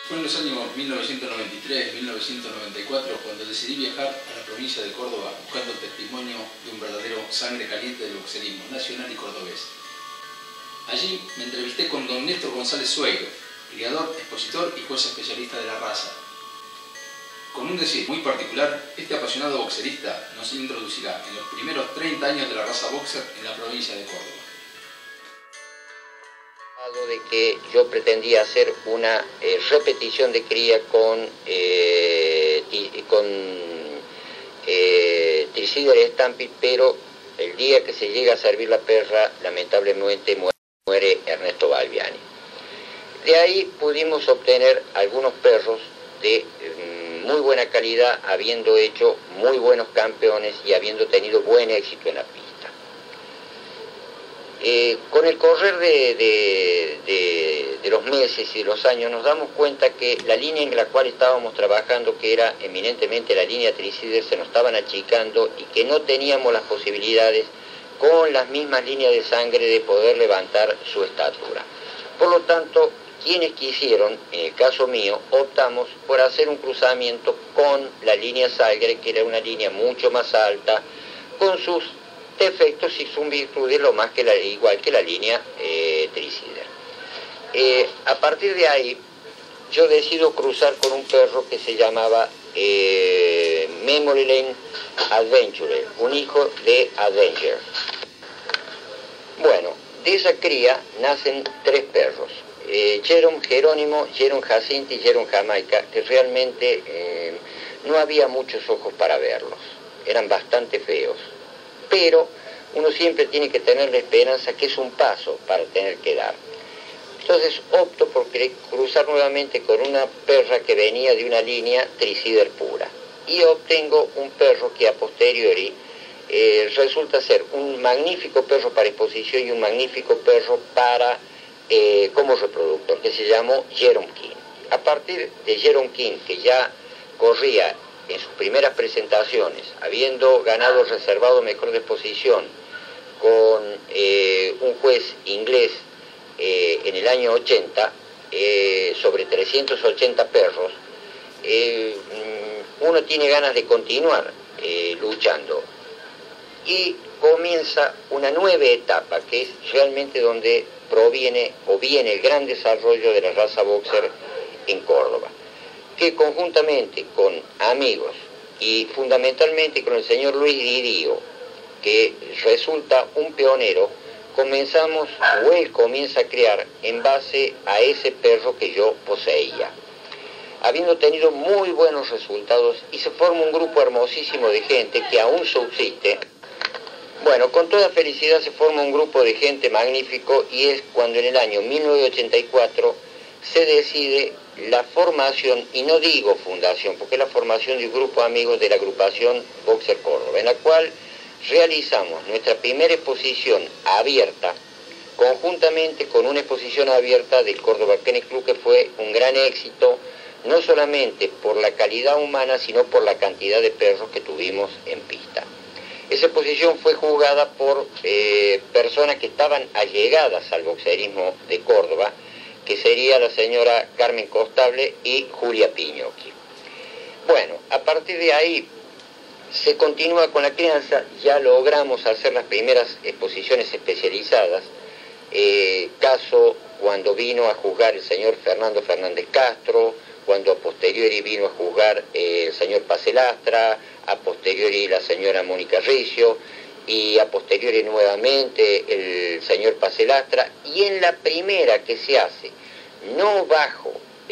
Fue en los años 1993-1994 cuando decidí viajar a la provincia de Córdoba buscando el testimonio de un verdadero sangre caliente del boxerismo nacional y cordobés. Allí me entrevisté con don Néstor González Sueiro, criador, expositor y juez especialista de la raza. Con un decir muy particular, este apasionado boxerista nos introducirá en los primeros 30 años de la raza boxer en la provincia de Córdoba. De que yo pretendía hacer una repetición de cría con Tricider Stampede, pero el día que se llega a servir la perra, lamentablemente muere Ernesto Balbiani. De ahí pudimos obtener algunos perros de muy buena calidad, habiendo hecho muy buenos campeones y habiendo tenido buen éxito en la pista. Con el correr de los meses y de los años nos damos cuenta que la línea en la cual estábamos trabajando, que era eminentemente la línea Tricider, se nos estaban achicando y que no teníamos las posibilidades con las mismas líneas de sangre de poder levantar su estatura. Por lo tanto, quienes quisieron, en el caso mío, optamos por hacer un cruzamiento con la línea Salguero, que era una línea mucho más alta, con sus defectos y sus virtudes igual que la línea Tricider. A partir de ahí yo decido cruzar con un perro que se llamaba Memory Lane Adventure, un hijo de Adventure. Bueno, de esa cría nacen tres perros, Jerome Jerónimo, Jerome Jacinto y Jerome Jamaica, que realmente no había muchos ojos para verlos, eran bastante feos. Pero uno siempre tiene que tener la esperanza que es un paso para tener que dar. Entonces opto por cruzar nuevamente con una perra que venía de una línea Tricider pura. Y obtengo un perro que a posteriori resulta ser un magnífico perro para exposición y un magnífico perro para como reproductor, que se llamó Jerome King. A partir de Jerome King, que ya corría en sus primeras presentaciones, habiendo ganado el reservado mejor de exposición con un juez inglés en el año 80, sobre 380 perros, uno tiene ganas de continuar luchando. Y comienza una nueva etapa, que es realmente donde viene el gran desarrollo de la raza boxer en Córdoba, que conjuntamente con amigos y fundamentalmente con el señor Luis Didío, que resulta un pionero, él comienza a crear en base a ese perro que yo poseía, habiendo tenido muy buenos resultados, y se forma un grupo hermosísimo de gente que aún subsiste. Bueno, con toda felicidad se forma un grupo de gente magnífico, y es cuando en el año 1984 se decide la formación, y no digo fundación, porque es la formación de un grupo de amigos de la agrupación Boxer Córdoba, en la cual realizamos nuestra primera exposición abierta, conjuntamente con una exposición abierta del Córdoba Kennel Club, que fue un gran éxito, no solamente por la calidad humana, sino por la cantidad de perros que tuvimos en pista. Esa exposición fue juzgada por personas que estaban allegadas al boxerismo de Córdoba, que sería la señora Carmen Costable y Julia Piñocchi. Bueno, a partir de ahí se continúa con la crianza, ya logramos hacer las primeras exposiciones especializadas, caso cuando vino a juzgar el señor Fernando Fernández Castro, cuando a posteriori vino a juzgar el señor Pacelastra, a posteriori la señora Mónica Ricio, y a posteriori nuevamente el señor Pacelastra, y en la primera que se hace, no bajo,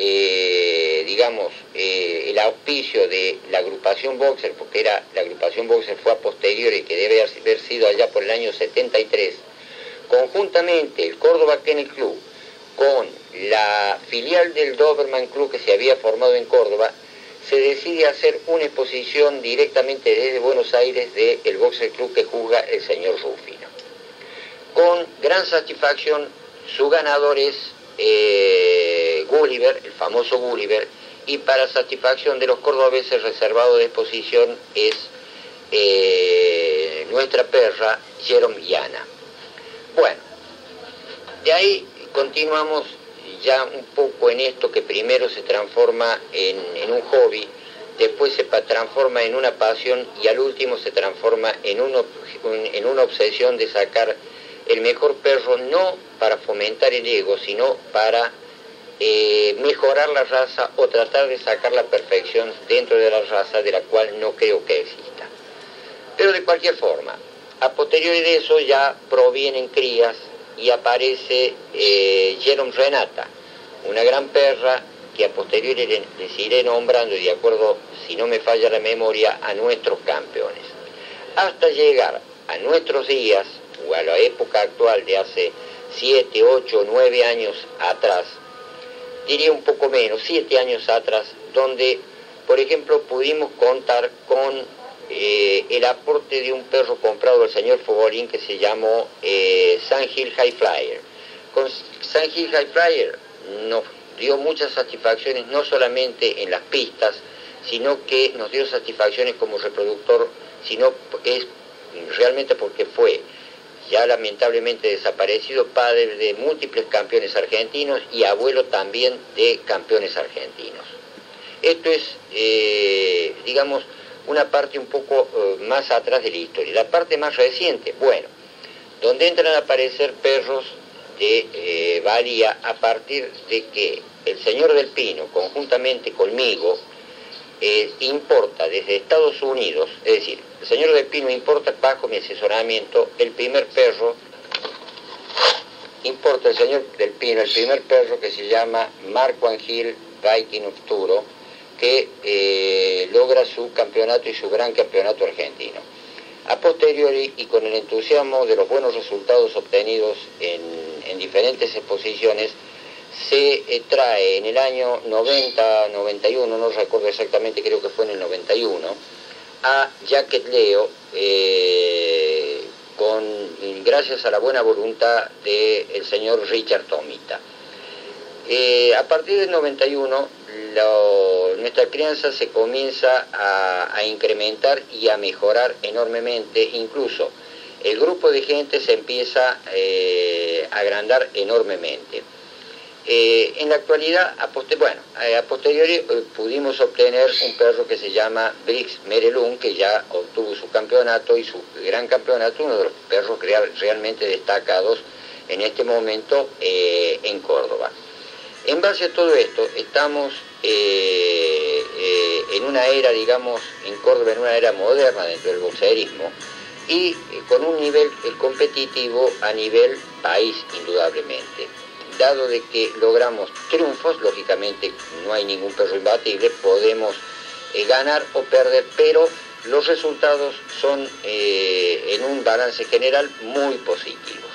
el auspicio de la agrupación Boxer, porque la agrupación Boxer fue a posteriori, que debe haber sido allá por el año 73, conjuntamente el Córdoba Kennel Club, con la filial del Doberman Club que se había formado en Córdoba, se decide hacer una exposición directamente desde Buenos Aires del Boxer Club que juzga el señor Rufino. Con gran satisfacción, su ganador es Gulliver, el famoso Gulliver, y para satisfacción de los cordobeses, reservado de exposición es nuestra perra Jerome Yana. Bueno, de ahí continuamos ya un poco en esto que primero se transforma en un hobby, después se transforma en una pasión y al último se transforma en una obsesión de sacar el mejor perro, no para fomentar el ego, sino para mejorar la raza o tratar de sacar la perfección dentro de la raza, de la cual no creo que exista. Pero de cualquier forma, a posteriori de eso ya provienen crías y aparece Jerome Renata, una gran perra que a posteriori les iré nombrando, de acuerdo, si no me falla la memoria, a nuestros campeones. Hasta llegar a nuestros días, o a la época actual de hace 7, 8, 9 años atrás, diría un poco menos, 7 años atrás, donde, por ejemplo, pudimos contar con el aporte de un perro comprado del señor Fogolín que se llamó Sandhill High Flyer. Con Sandhill High Flyer nos dio muchas satisfacciones, no solamente en las pistas, sino que nos dio satisfacciones como reproductor, sino es realmente porque fue ya lamentablemente desaparecido, padre de múltiples campeones argentinos y abuelo también de campeones argentinos. Esto es, digamos, una parte un poco más atrás de la historia. La parte más reciente, bueno, donde entran a aparecer perros de valía a partir de que el señor Del Pino, conjuntamente conmigo, importa desde Estados Unidos, es decir, el señor Del Pino importa bajo mi asesoramiento el primer perro, importa el señor Del Pino el primer perro que se llama Marco Angel Viking Obturo, que logra su campeonato y su gran campeonato argentino. A posteriori, y con el entusiasmo de los buenos resultados obtenidos en diferentes exposiciones, se trae en el año 90, 91, no recuerdo exactamente, creo que fue en el 91, a Jacket Leo, gracias a la buena voluntad del señor Richard Tomita. A partir del 91, nuestra crianza se comienza a incrementar y a mejorar enormemente, incluso el grupo de gente se empieza a agrandar enormemente. En la actualidad, a posteriori pudimos obtener un perro que se llama Brix Merelun, que ya obtuvo su campeonato y su gran campeonato, uno de los perros realmente destacados en este momento en Córdoba. En base a todo esto, estamos en una era, digamos, en Córdoba, en una era moderna dentro del boxerismo y con un nivel competitivo a nivel país, indudablemente. Dado de que logramos triunfos, lógicamente no hay ningún perro imbatible, podemos ganar o perder, pero los resultados son en un balance general muy positivos.